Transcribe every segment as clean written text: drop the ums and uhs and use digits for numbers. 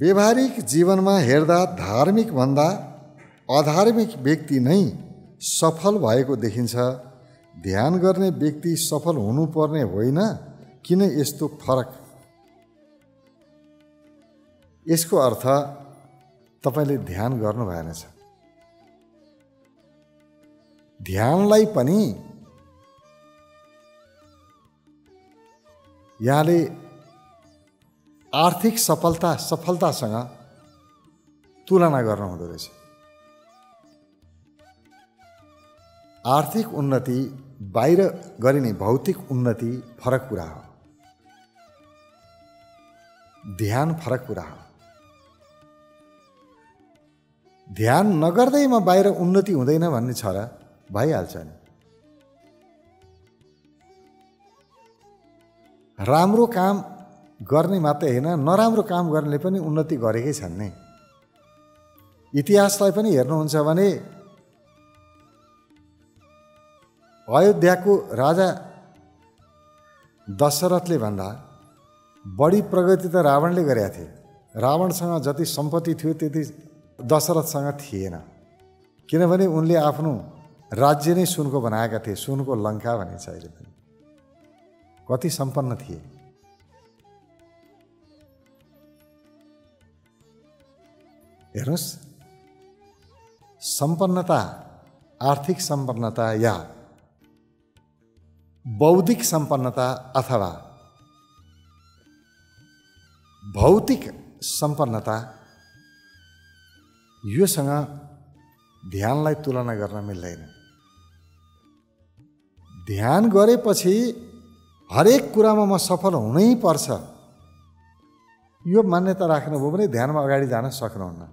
व्यवहारिक जीवनमा हेर्दा धार्मिक भन्दा अधार्मिक व्यक्ति नै सफल भएको देखिन्छ। ध्यान गर्ने व्यक्ति सफल हुनुपर्ने होइन। किन यस्तो फरक? यसको अर्थ तपाईले ध्यान गर्नु भएन छ। ध्यानलाई पनि यहाँले आर्थिक सफलतासँग तुलना गर्नु हुँदो रहेछ। आर्थिक उन्नति बाहिर गरिने भौतिक उन्नति फरक कुरा हो। ध्यान फरक कुरा हो। ध्यान नगर्दैमा बाहिर उन्नति हुँदैन भन्ने छ र? भइहाल्छ नि। राम्रो काम गर्ने मात्रै होइन, नराम्रो काम गर्नेले पनि उन्नति गरेकै छन् नि। इतिहासलाई पनि हेर्नुहुन्छ भने अयोध्याको राजा दशरथले भन्दा बढी प्रगति त रावणले गरेका थिए। रावणसँग जति सम्पत्ति थियो त्यति दशरथसँग थिएन। किनभने उनले आफ्नो राज्य नै सुनको बनाएका थिए। सुनको लङ्का भनिन्छ अहिले पनि। कति सम्पन्न थिए। हेर्नुहोस्, सम्पन्नता, आर्थिक सम्पन्नता या बौद्धिक सम्पन्नता अथवा भौतिक सम्पन्नता, योसँग ध्यानलाई तुलना गर्न मिल्दैन। ध्यान गरेपछि हरेक कुरामा म सफल हुनै पर्छ, यो मान्यता राख्नुभयो भने ध्यानमा अगाडि जान सक्नुहुन्न।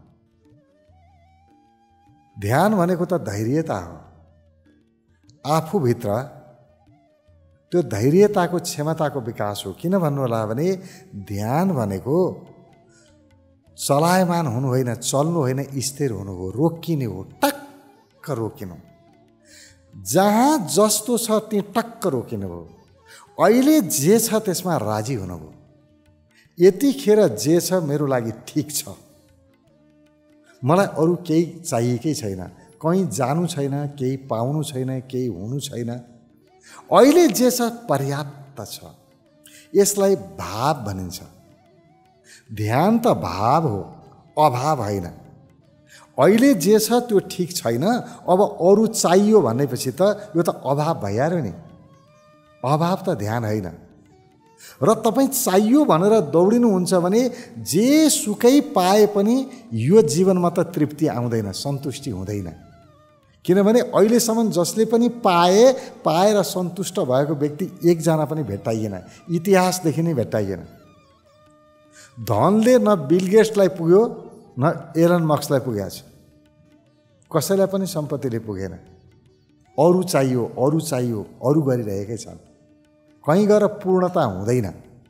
ध्यान भनेको त धैर्यता हो। आफूभित्र त्यो धैर्यताको क्षमताको विकास हो। किन भन्नु होला भने ध्यान भनेको चलायमान हुनु होइन, चल्नु होइन, स्थिर हुनु हो, रोकिने हो, टक्क रोकिनु। जहाँ जस्तो छ त्यहाँ टक्क रोकिनु हो। अहिले जे छ त्यसमा राजी हुनुभयो। यतिखेर जे छ मेरो लागि ठिक छ, मलाई अरू केही चाहिएकै छैन, कहीँ जानु छैन, केही पाउनु छैन, केही हुनु छैन। अहिले जे छ पर्याप्त छ। यसलाई भाव भनिन्छ। ध्यान त भाव हो, अभाव होइन। अहिले जे छ त्यो ठिक छैन, अब अरू चाहियो भनेपछि त यो त अभाव भइहाल्यो नि। अभाव त ध्यान होइन। र तपाईँ चाहियो भनेर दौडिनुहुन्छ भने जे सुकै पाए पनि यो जीवनमा त तृप्ति आउँदैन, सन्तुष्टि हुँदैन। किनभने अहिलेसम्म जसले पनि पाएर सन्तुष्ट भएको व्यक्ति एकजना पनि भेट्टाइएन। इतिहासदेखि नै भेट्टाइएन। धनले न बिल गेट्सलाई पुग्यो न एलन मस्कलाई पुगेको छ। कसैलाई पनि सम्पत्तिले पुगेन। अरू चाहियो, अरू चाहियो, अरू गरिरहेकै छन्। कहीँ गएर पूर्णता हुँदैन।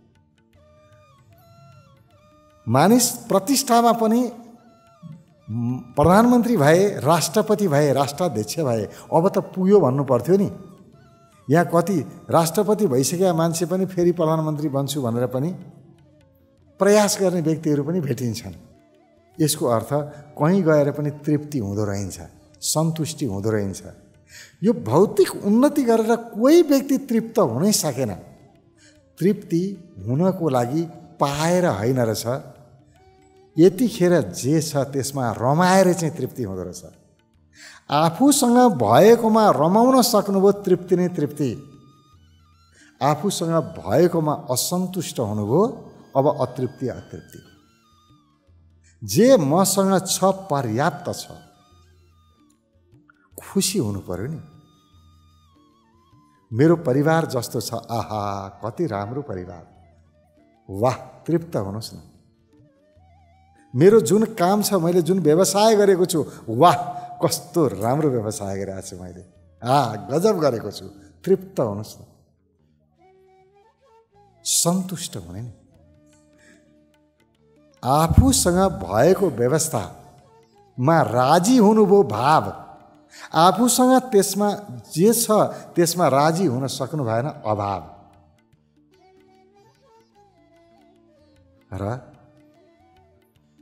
मानिस प्रतिष्ठामा पनि प्रधानमन्त्री भए, राष्ट्रपति भए, राष्ट्राध्यक्ष भए, अब त पुग्यो भन्नु पर्थ्यो नि। यहाँ कति राष्ट्रपति भइसकेका मान्छे पनि फेरि प्रधानमन्त्री बन्छु भनेर पनि प्रयास गर्ने व्यक्तिहरू पनि भेटिन्छन्। यसको अर्थ कहीँ गएर पनि तृप्ति हुँदो रहन्छ, सन्तुष्टि हुँदो रहन्छ। यो भौतिक उन्नति गरेर कोही व्यक्ति तृप्त हुनै सकेन। तृप्ति हुनको लागि पाएर होइन रहेछ, यतिखेर जे छ त्यसमा रमाएर चाहिँ तृप्ति हुँदो रहेछ। आफूसँग भएकोमा रमाउन सक्नुभयो, तृप्ति नै तृप्ति। आफूसँग भएकोमा असन्तुष्ट हुनुभयो, अब अतृप्ति अतृप्ति। जे मसँग छ पर्याप्त छ, खुसी हुनु पर्यो नि। मेरो परिवार जस्तो छ, आहा कति राम्रो परिवार, वाह तृप्त हुनुहोस् न। मेरो जुन काम छ, मैले जुन व्यवसाय गरेको छु, वाह कस्तो राम्रो व्यवसाय गरेको छु मैले, गजब गरेको छु, तृप्त हुनुहोस् न। सन्तुष्ट हुने नि। आफूसँग भएको व्यवस्थामा राजी हुनुभयो, भाव। आफूसँग त्यसमा जे छ त्यसमा राजी हुन सक्नु भएन, अभाव। र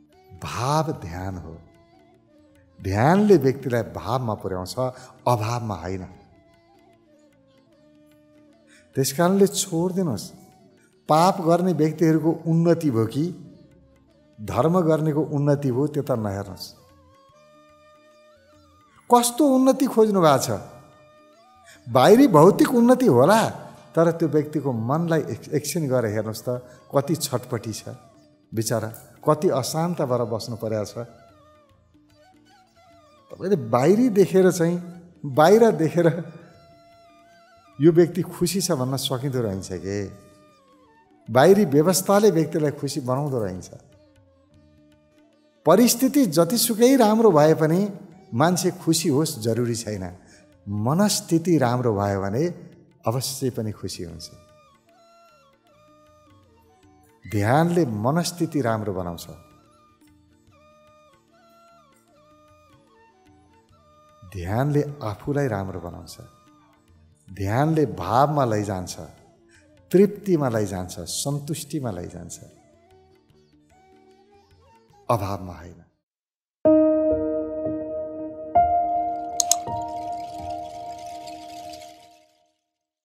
भाव ध्यान हो। ध्यानले व्यक्तिलाई भावमा पुर्याउँछ, अभावमा होइन। त्यसकारणले छोडिदिनुहोस्। पाप गर्ने व्यक्तिहरूको उन्नति भयो कि धर्म गर्नेको उन्नति भयो, त्यो त नहेर्नुहोस्। कस्तो उन्नति खोज्नु भएको छ? बाहिरी भौतिक उन्नति होला, तर त्यो व्यक्तिको मनलाई एकछिन गएर हेर्नुहोस् त, कति छटपटी छ बिचरा, कति अशान्त भएर बस्नु परेको छ। तपाईँले बाहिरी देखेर चाहिँ, बाहिर देखेर यो व्यक्ति खुसी छ भन्न सकिँदो रहन्छ के? बाहिरी व्यवस्थाले व्यक्तिलाई खुसी बनाउँदो रहन्छ। परिस्थिति जतिसुकै राम्रो भए पनि मान्छे खुसी होस् जरुरी छैन। मनस्थिति राम्रो भयो भने अवश्य पनि खुसी हुन्छ। ध्यानले मनस्थिति राम्रो बनाउँछ। ध्यानले आफूलाई राम्रो बनाउँछ। ध्यानले भावमा लैजान्छ, तृप्तिमा लैजान्छ, सन्तुष्टिमा लैजान्छ, अभावमा होइन।